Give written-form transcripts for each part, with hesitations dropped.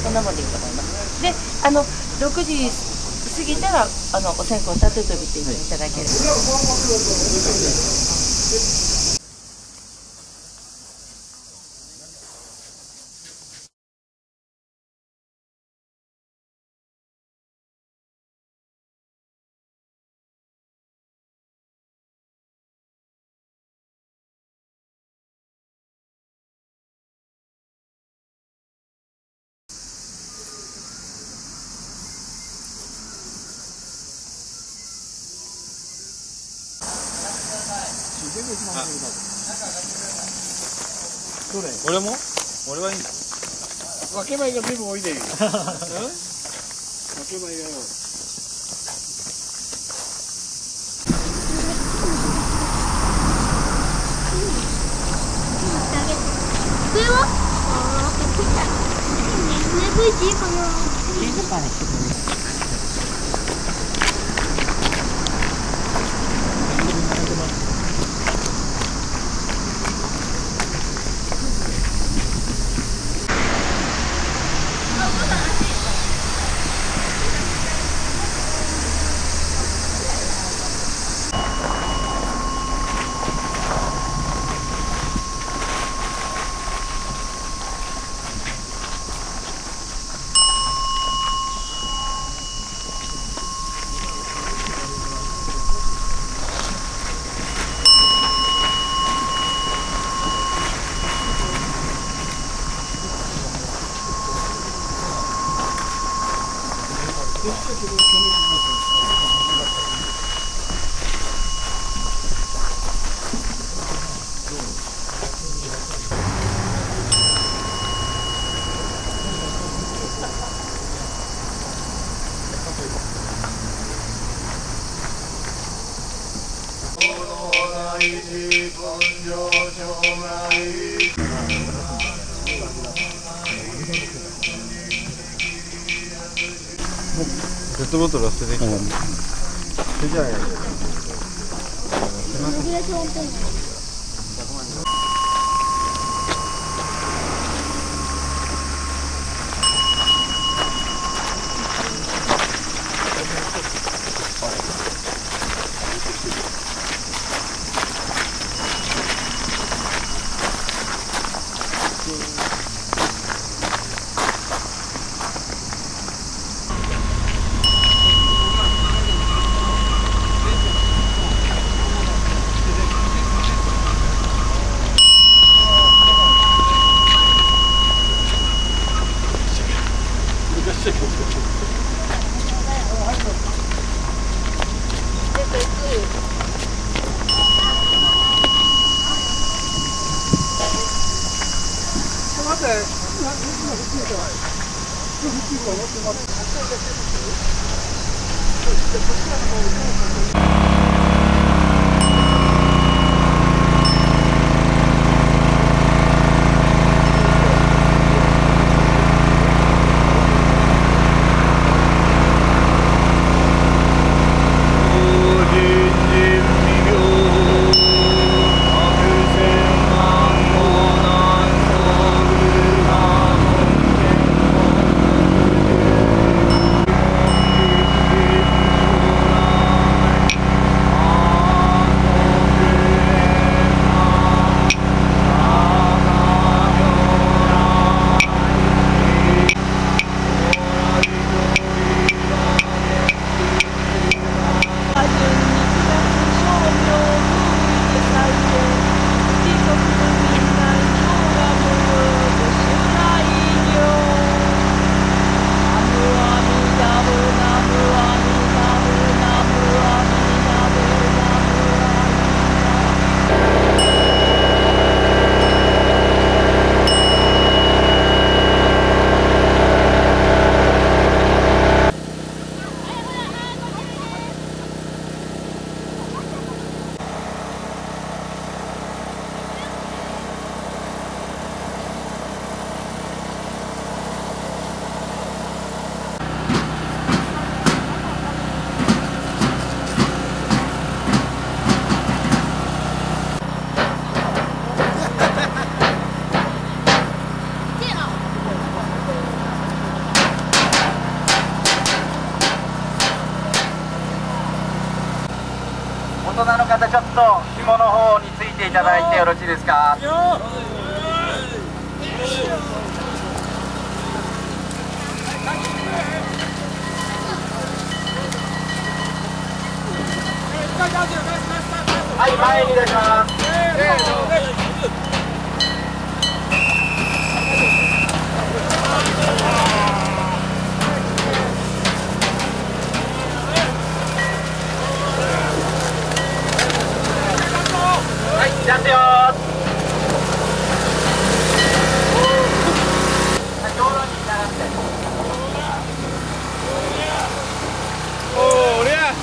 んなもんでいいと思います。で、6時過ぎたらお線香を立てといていただければ。 どれ？ 俺も？俺はいいんだ。 分け前が全部多いね。分け前がよ。 上は？上向いていいかな？ 静かにしてくれる。 ペットボトルは捨ててきた。それじゃあ。 と紐の方についていただいてよろしいですか。はい、前に出します。はい、ジャンプよー。道路に流して。 おりゃ。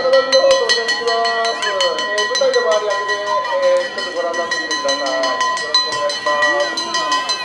の方到着します。舞台の周り上げで、ちょっとご覧になってみてください。よろしくお願いします。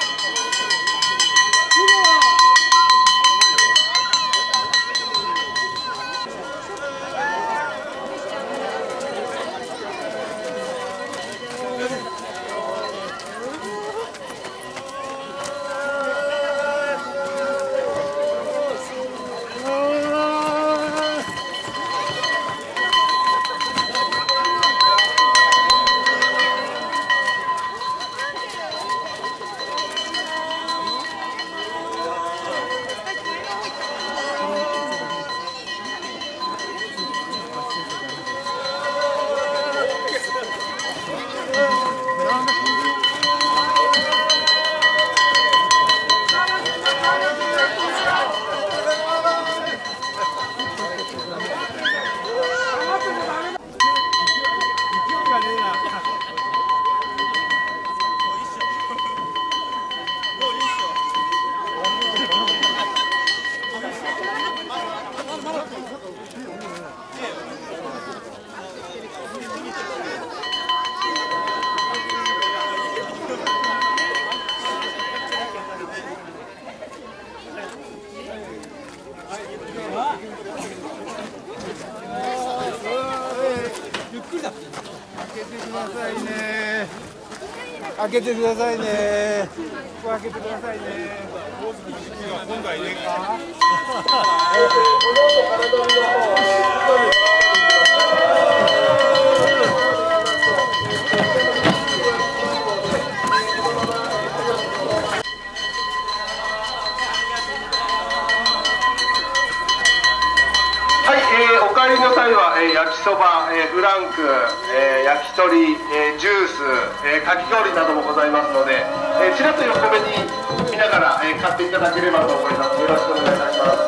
開けてくださいね。ここ開けてくださいね。今度は入れか。 はい、お帰りの際は、焼きそば、フランク、焼き鳥、ジュース、かき氷などもございますので、ちらっと横目に見ながら、買っていただければと思います。よろしくお願いいたします。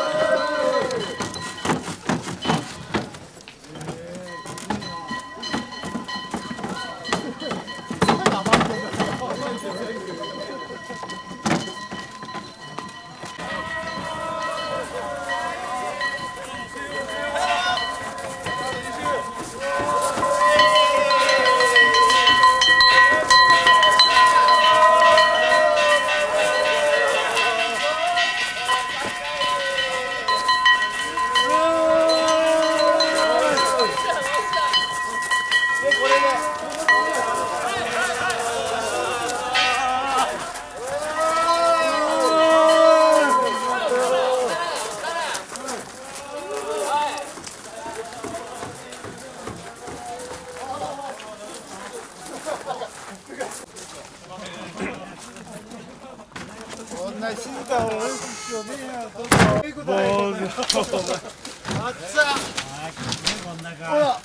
こんな静かを多く必要ねえよ。そういうことない。あっつあ。ほら。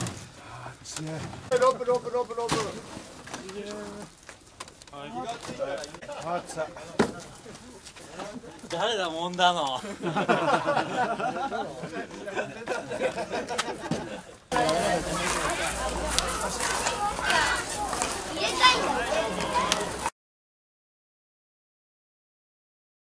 ロープロープロープロープ。あっつあ。 誰だもんだの。 入れたいんだ。